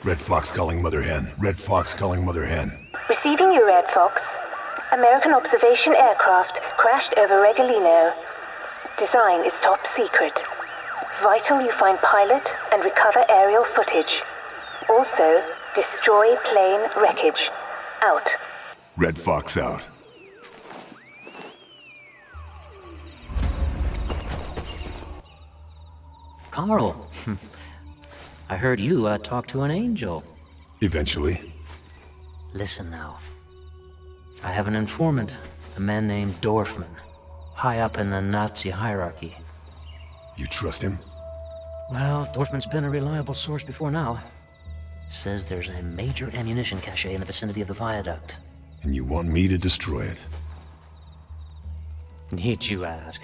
Red Fox calling Mother Hen. Red Fox calling Mother Hen. Receiving you, Red Fox. American observation aircraft crashed over Regolino. Design is top secret. Vital you find pilot and recover aerial footage. Also, destroy plane wreckage. Out. Red Fox out. Carl, I heard you talk to an angel. Eventually. Listen now. I have an informant, a man named Dorfman, high up in the Nazi hierarchy. You trust him? Well, Dorfman's been a reliable source before now. Says there's a major ammunition cache in the vicinity of the viaduct. And you want me to destroy it? Need you ask?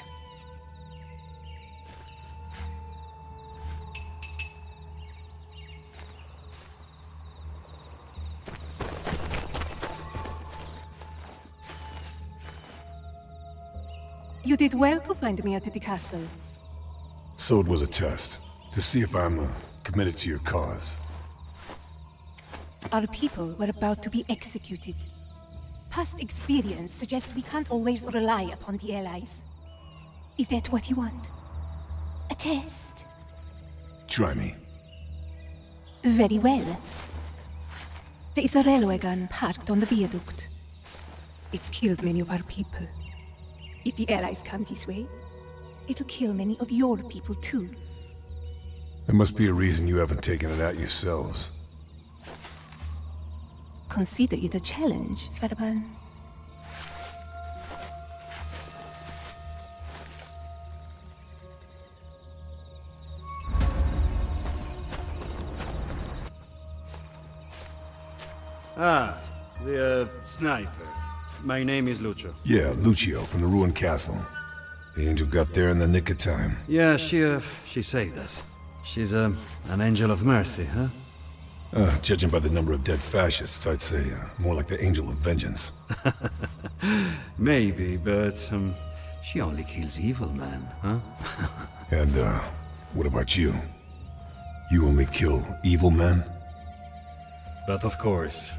You did well to find me at the castle. So it was a test, to see if I'm committed to your cause. Our people were about to be executed. Past experience suggests we can't always rely upon the Allies. Is that what you want? A test? Try me. Very well. There is a railway gun parked on the viaduct. It's killed many of our people. If the Allies come this way, it'll kill many of your people too. There must be a reason you haven't taken it out yourselves. Consider it a challenge, Farban. Ah, the sniper. My name is Lucio. Yeah, Lucio from the ruined castle. The angel got there in the nick of time. Yeah, she saved us. She's an angel of mercy, huh? Judging by the number of dead fascists, I'd say more like the angel of vengeance. Maybe, but she only kills evil men, huh? And what about you? You only kill evil men? But of course.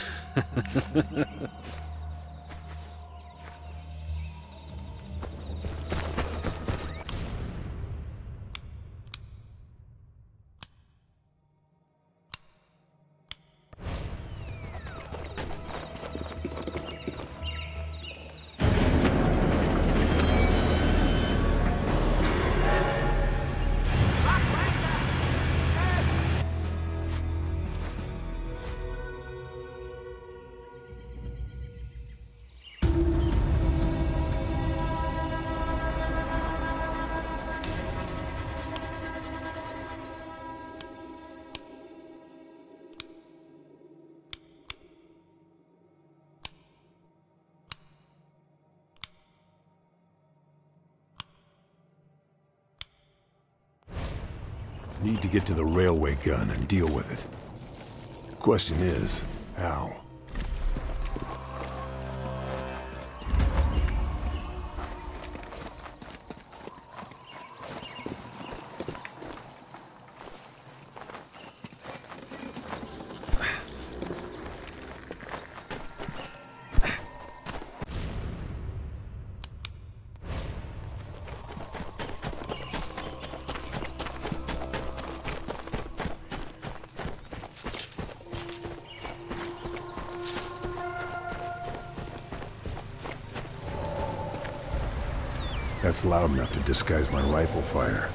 Need to get to the railway gun and deal with it. The question is, how? That's loud enough to disguise my rifle fire.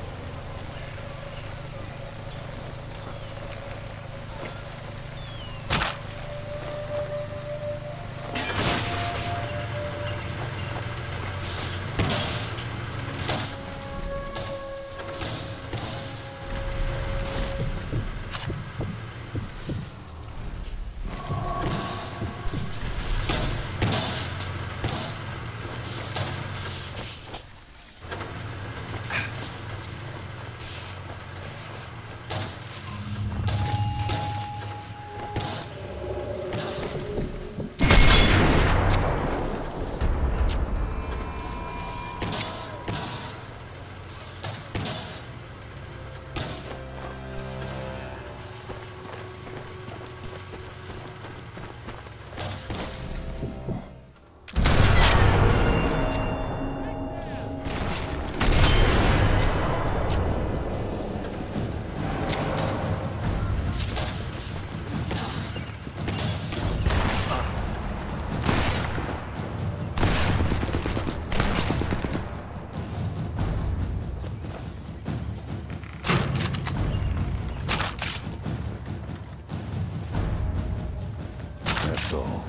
that's all.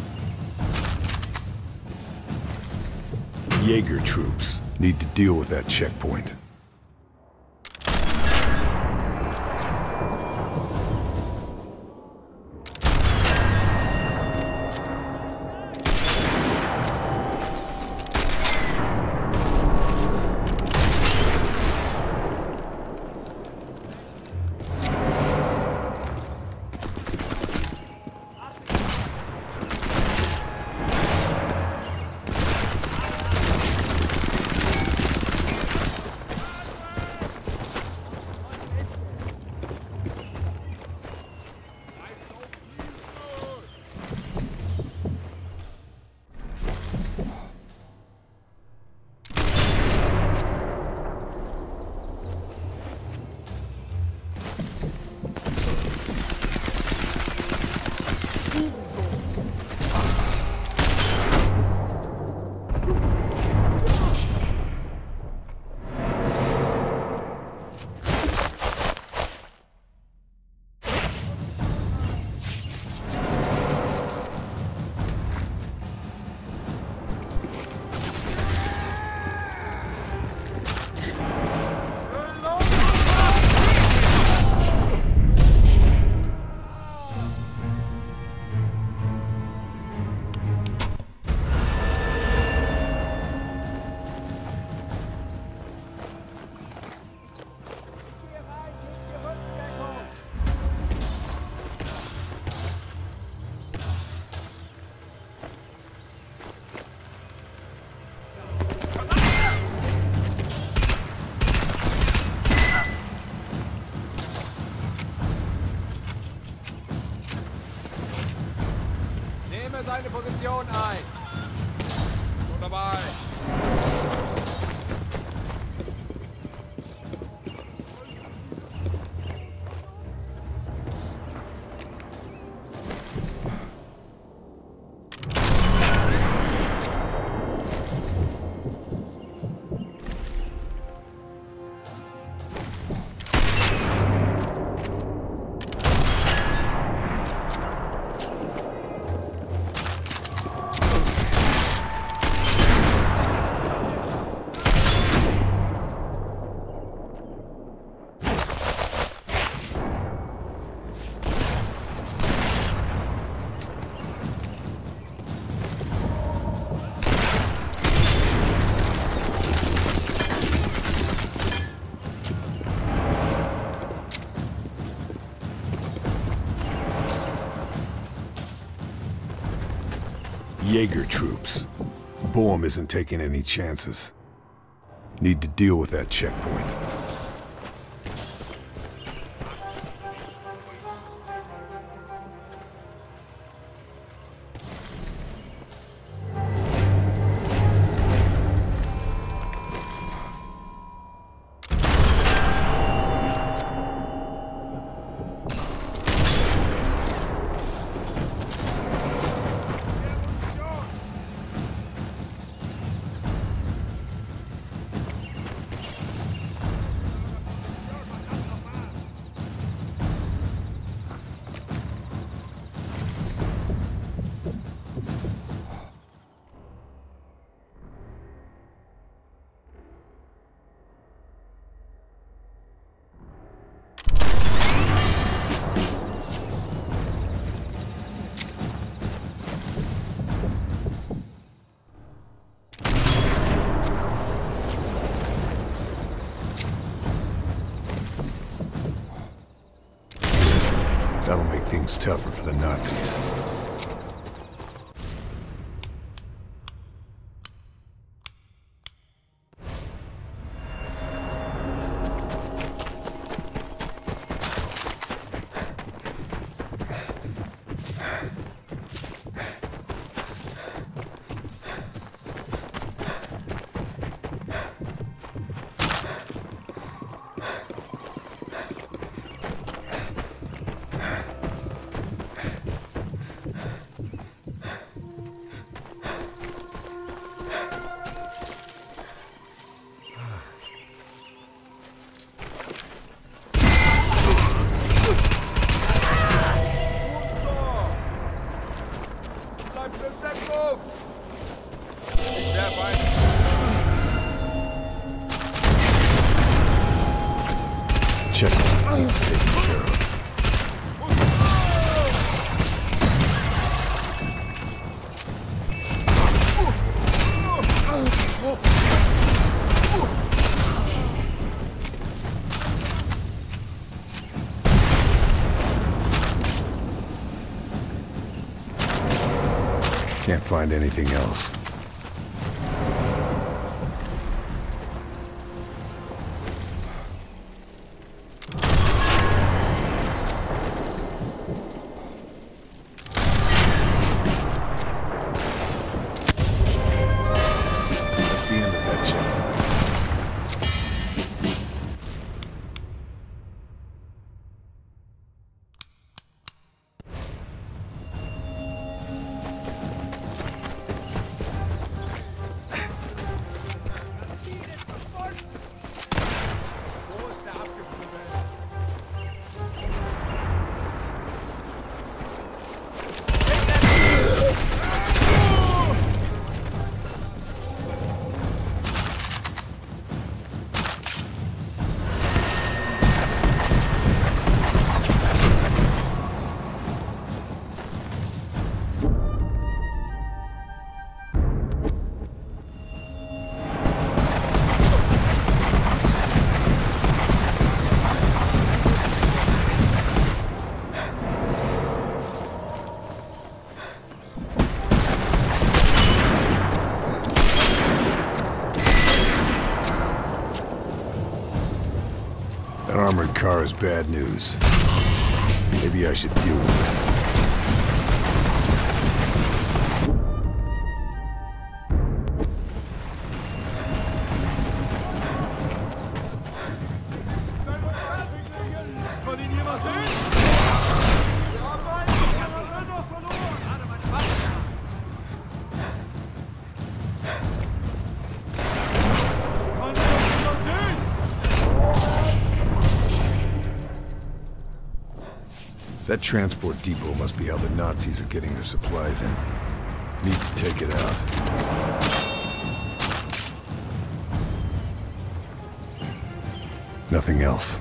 Jaeger troops need to deal with that checkpoint. Seine Position ein. So dabei. Jaeger troops. Boehm isn't taking any chances. Need to deal with that checkpoint. That'll make things tougher for the Nazis. Can't find anything else. That's the end of that chapter. That armored car is bad news. Maybe I should deal with it. That transport depot must be how the Nazis are getting their supplies in. Need to take it out. Nothing else.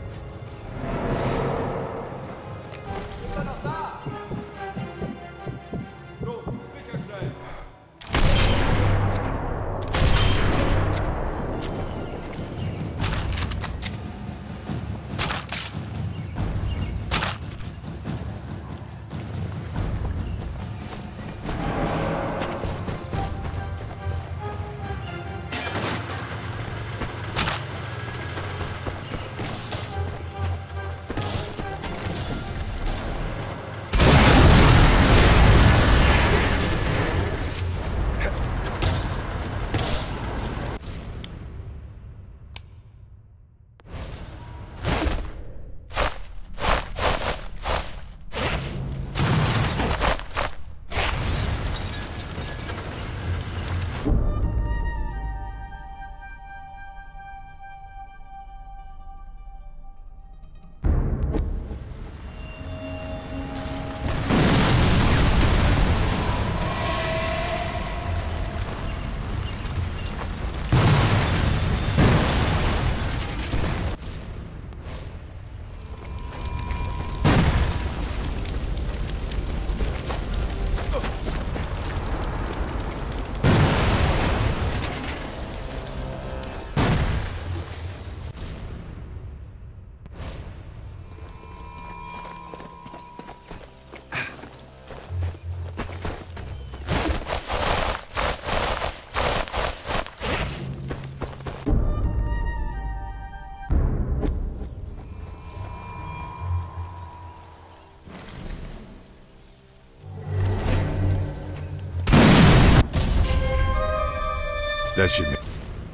That should make...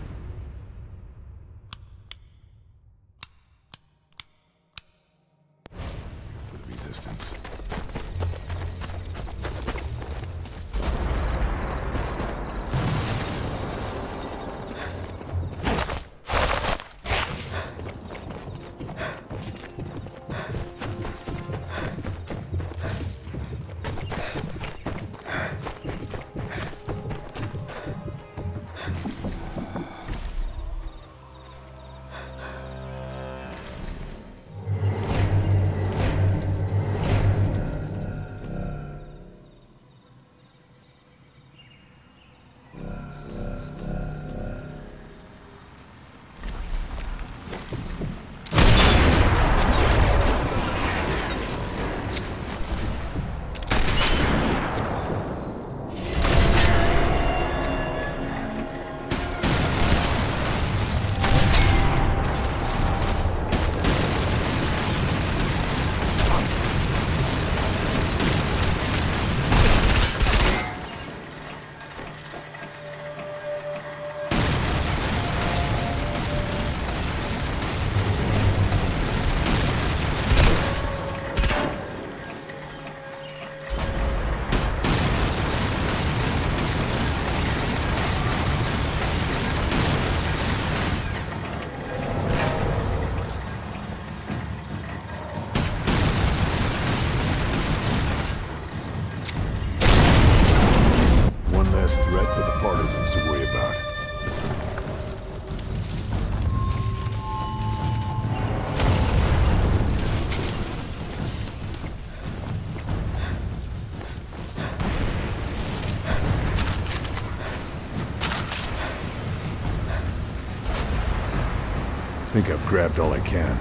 for the resistance. less threat for the partisans to worry about. I think I've grabbed all I can.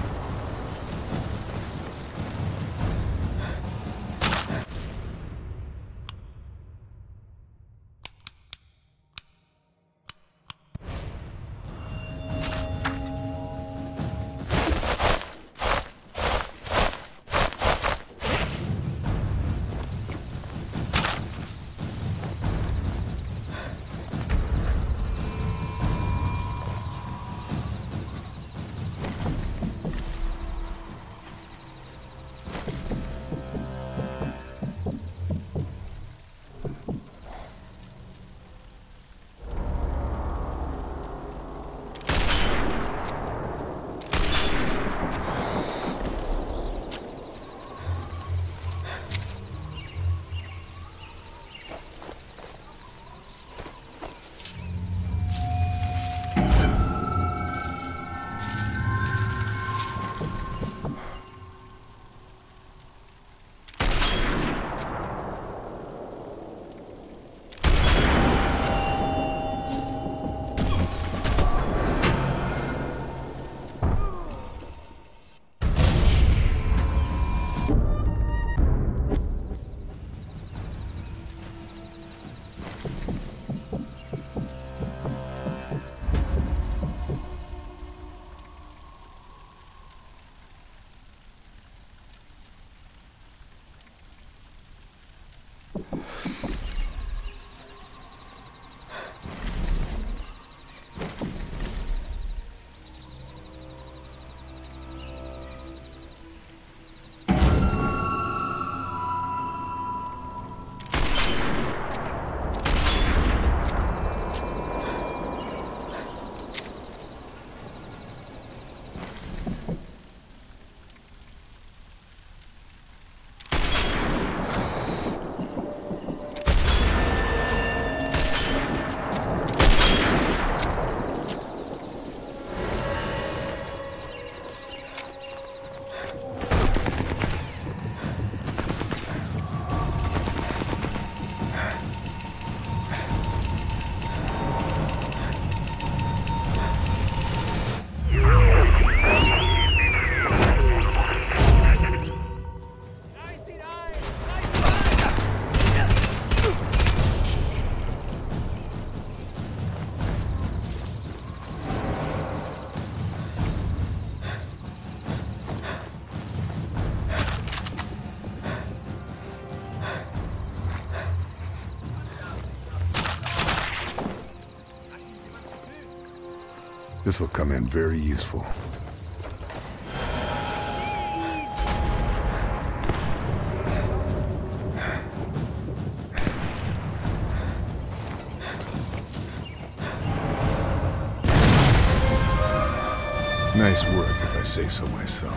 This'll come in very useful. Nice work, if I say so myself.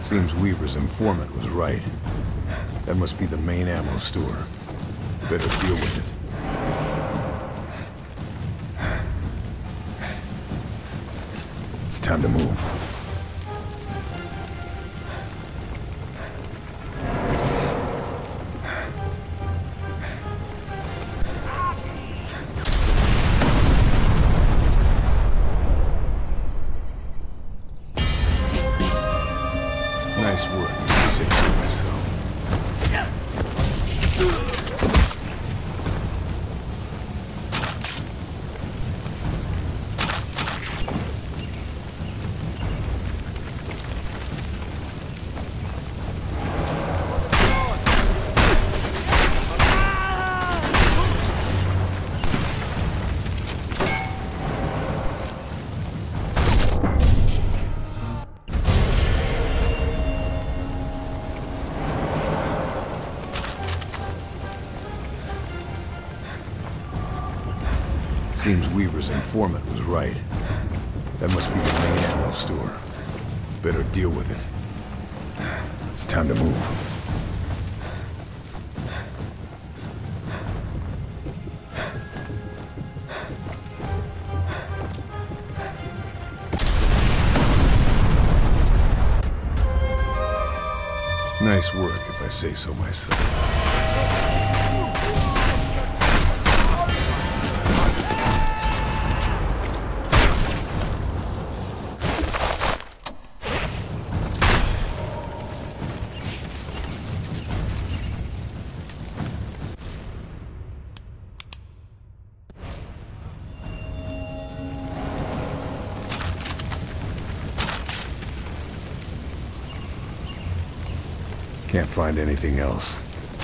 Seems Weaver's informant was right. That must be the main ammo store. Better deal with it. It's time to move. Nice work, if I say so myself. Seems Weaver's informant was right. That must be the main ammo store. Better deal with it. It's time to move. Nice work, if I say so myself. Can't find anything else.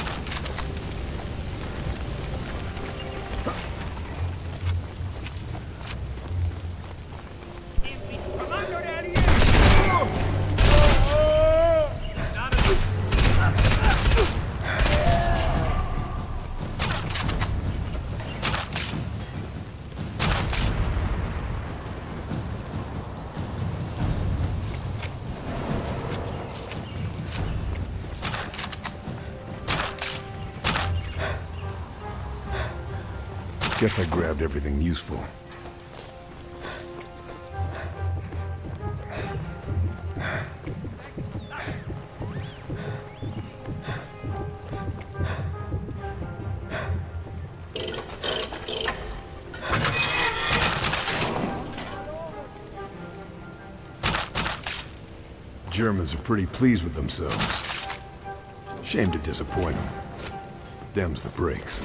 Guess I grabbed everything useful. Germans are pretty pleased with themselves. Shame to disappoint them. Them's the breaks.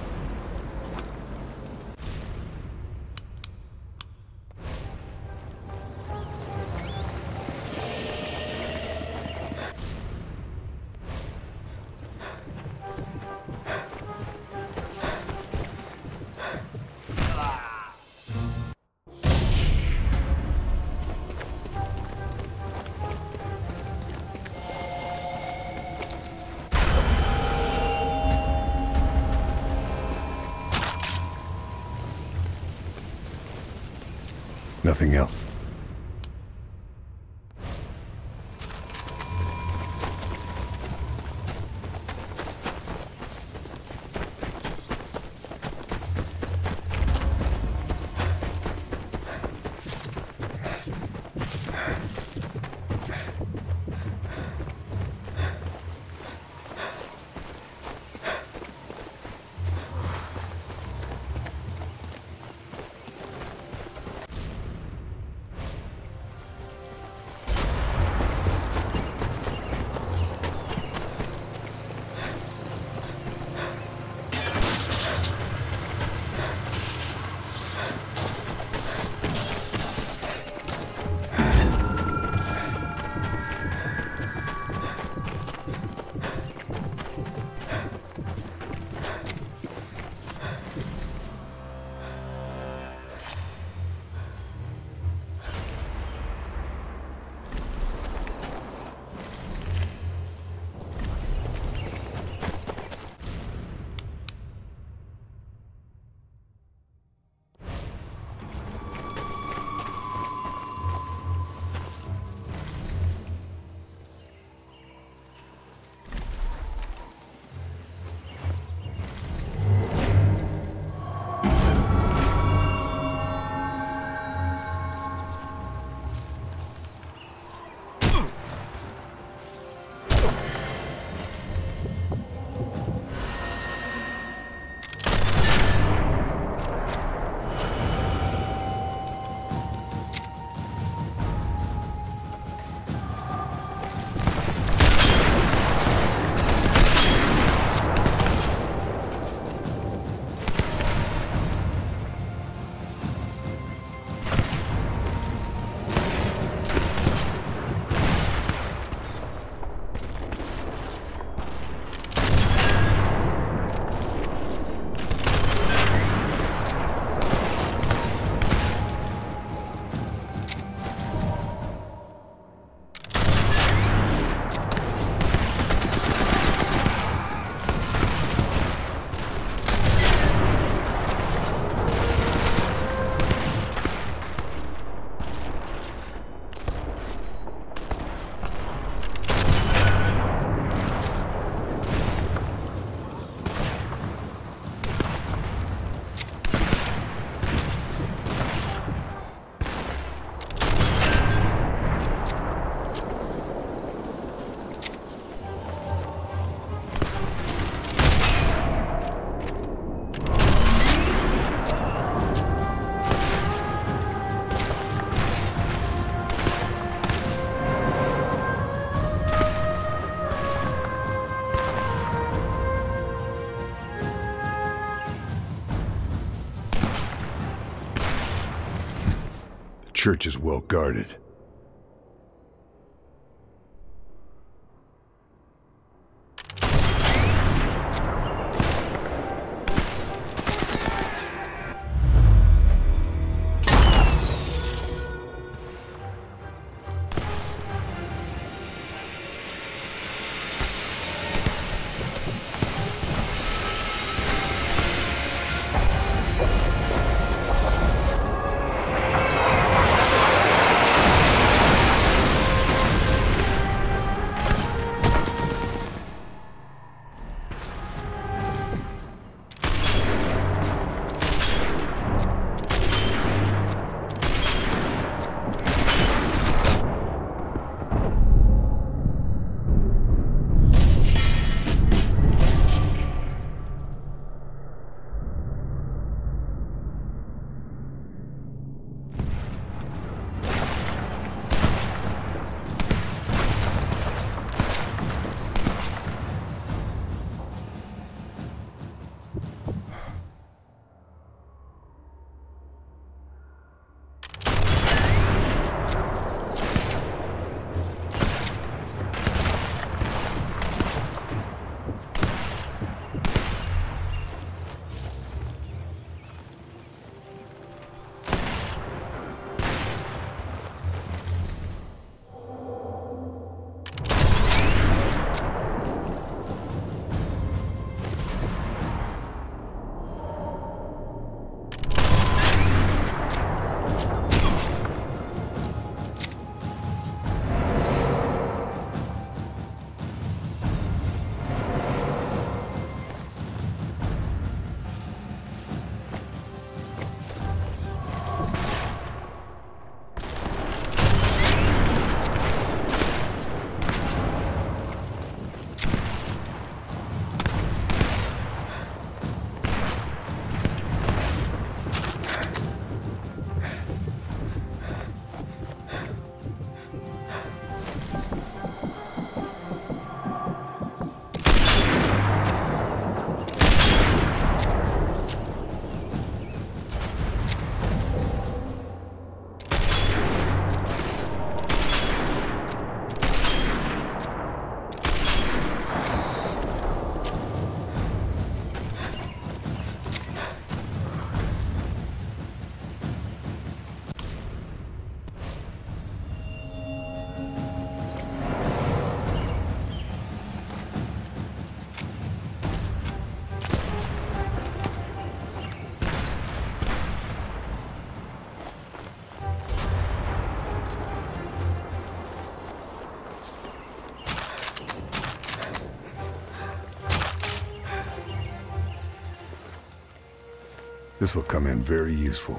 Nothing else. church is well guarded. This'll come in very useful.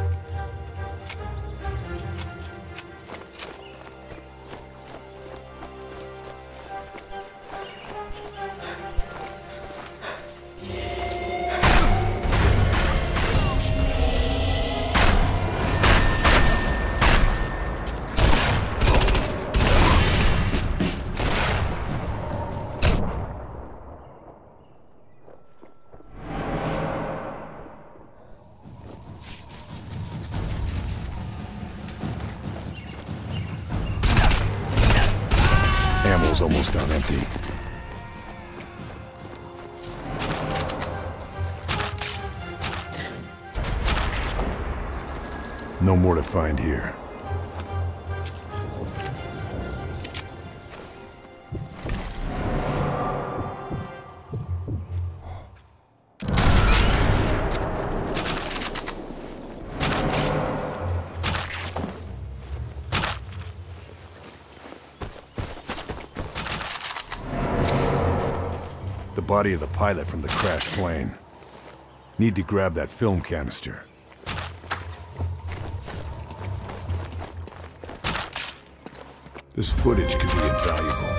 Ammo's almost on empty. No more to find here. The body of the pilot from the crashed plane. Need to grab that film canister. This footage could be invaluable.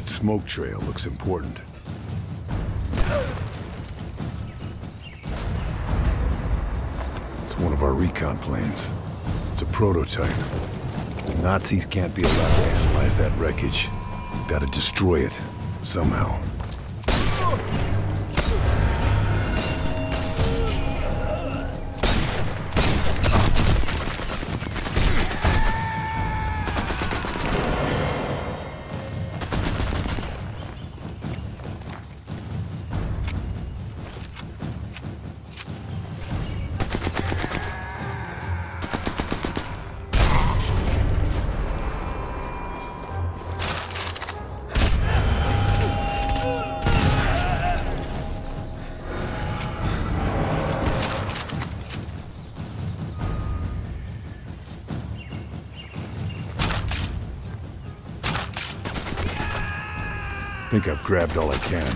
That smoke trail looks important. It's one of our recon planes. It's a prototype. The Nazis can't be allowed to analyze that wreckage. Gotta destroy it, somehow. I think I've grabbed all I can.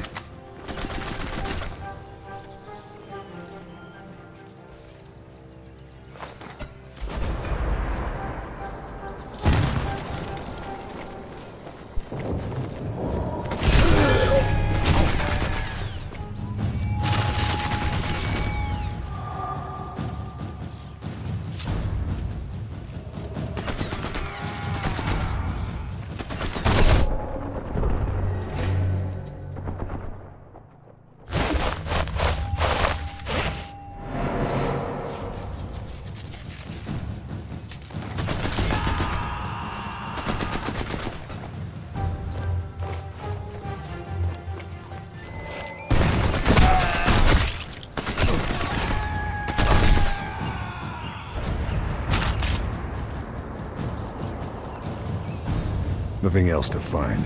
Nothing else to find.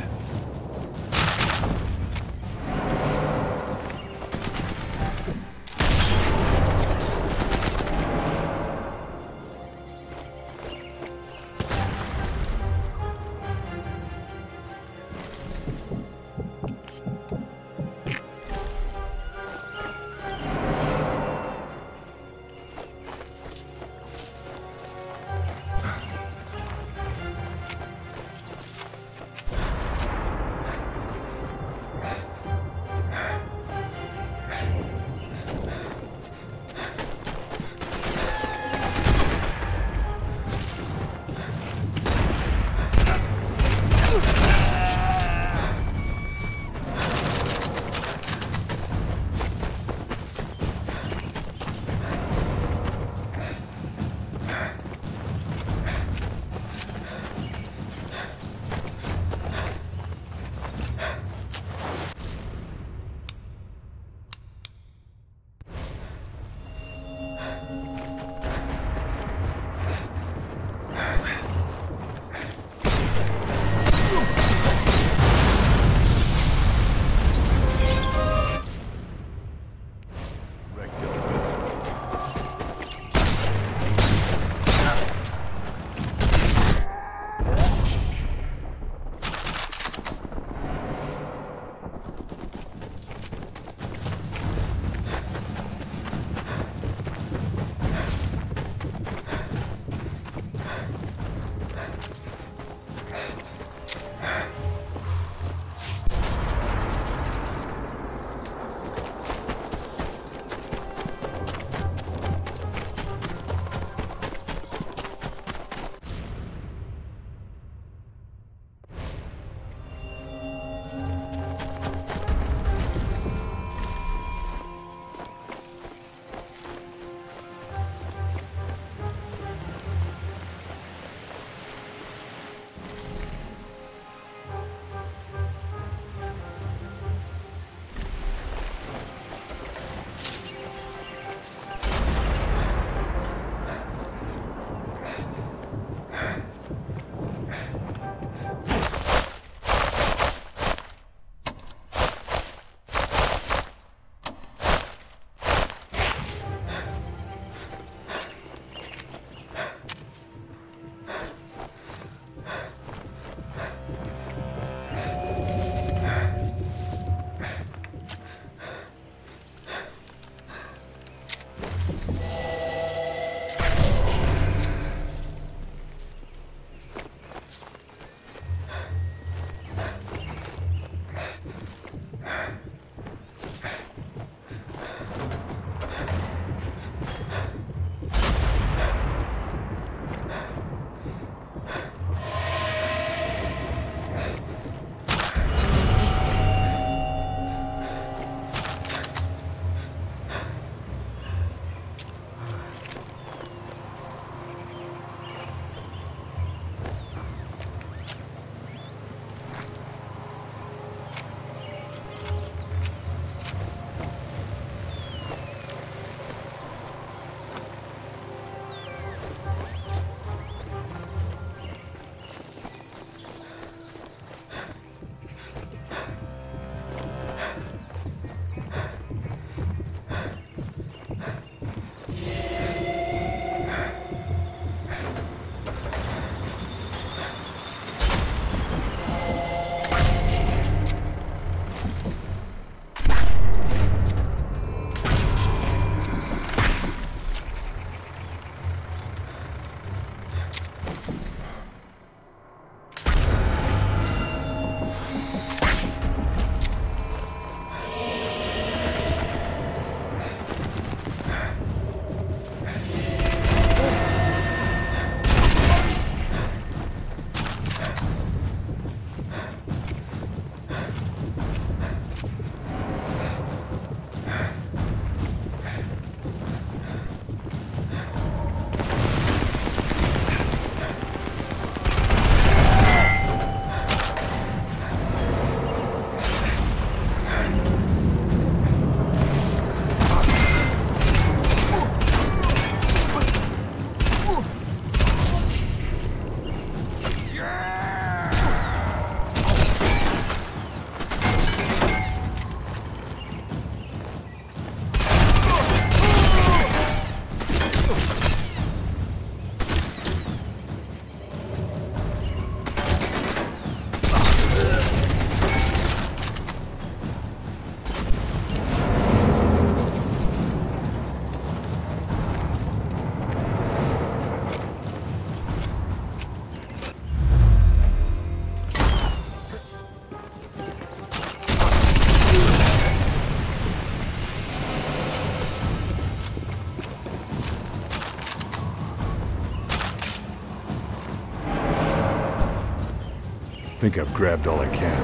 think I've grabbed all I can.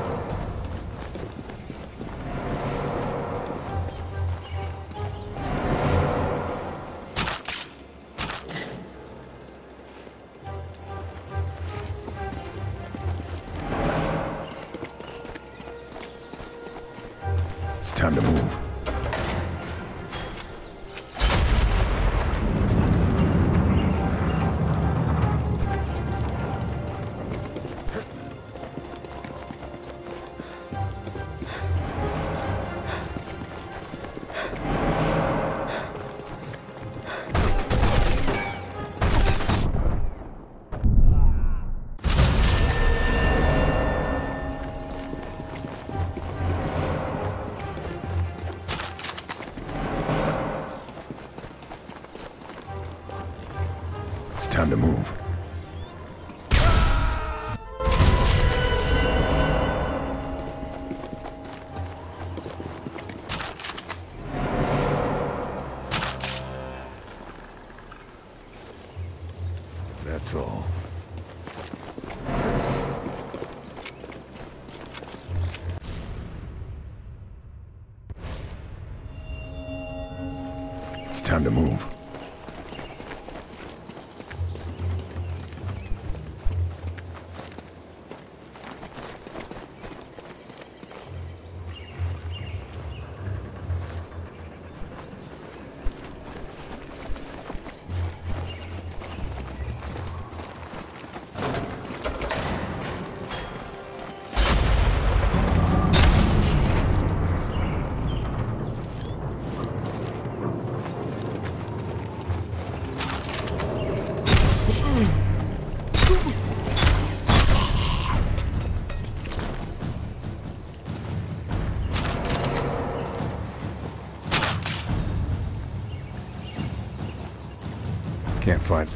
It's time to move. It's time to move. That's all. It's time to move. Can't find.